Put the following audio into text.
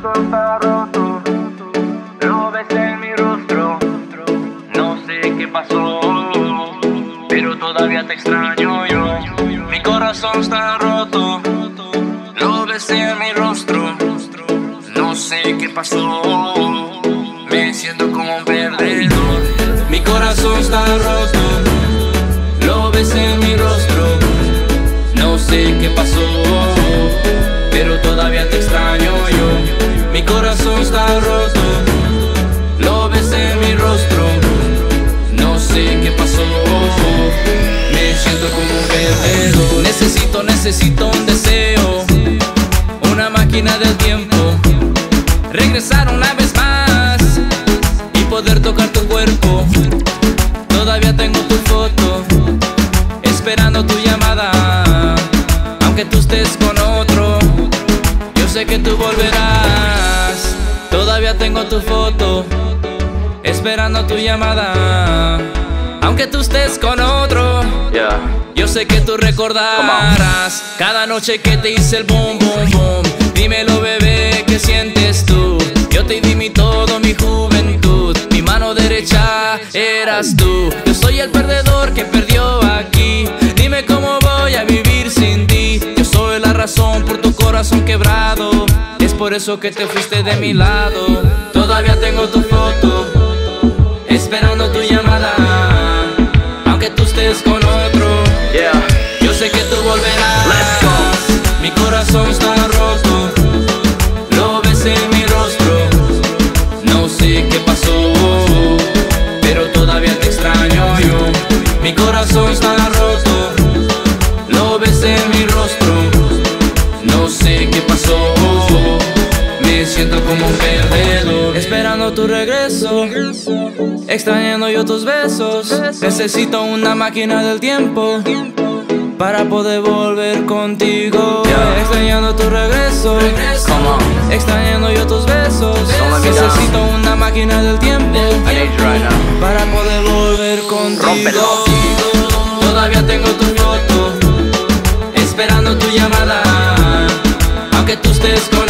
corazón está roto, lo ves en mi rostro. No sé qué pasó, pero todavía te extraño yo. Mi corazón está roto, lo ves en mi rostro. No sé qué pasó, me siento como un perdedor. Mi corazón está roto, lo ves en mi rostro. No sé qué pasó, pero todavía te extraño yo. Mi corazón está roto, lo ves en mi rostro. No sé qué pasó, me siento como un perdedor. Necesito un deseo, una máquina del tiempo. Regresar una vez más y poder tocar tu cuerpo. Todavía tengo tu foto, esperando tu llamada. Aunque tú estés con otro, yo sé que tú volverás. Todavía tengo tu foto, esperando tu llamada. Aunque tú estés con otro, yo sé que tú recordarás cada noche que te hice el boom, boom, boom. Dímelo, bebé, ¿qué sientes tú? Yo te di mi todo, mi juventud. Mi mano derecha eras tú. Yo soy el perdedor que perdió aquí. Dime cómo voy a vivir sin ti. Yo soy la razón por tu corazón quebrado. Es por eso que te fuiste de mi lado. Todavía tengo tu foto, esperando tu llamada. Aunque tú estés con otro, yo sé que tú volverás. Mi corazón está roto, lo ves en mi rostro. No sé qué pasó, pero todavía te extraño yo. Mi corazón está roto, lo ves en mi rostro. No sé qué pasó, me siento como un perdedor. Esperando tu regreso, extrañando yo tus besos. Necesito una máquina del tiempo para poder volver contigo. Extrañando tu regreso, extrañando yo tus besos. Necesito una máquina del tiempo para poder volver contigo. Todavía tengo tu foto, esperando tu llamada. Aunque tú estés con